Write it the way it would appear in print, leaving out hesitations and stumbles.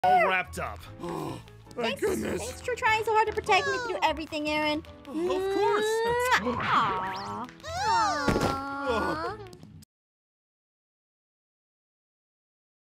All wrapped up. Thank goodness. Thanks for trying so hard to protect me through everything, Aaron. Of course.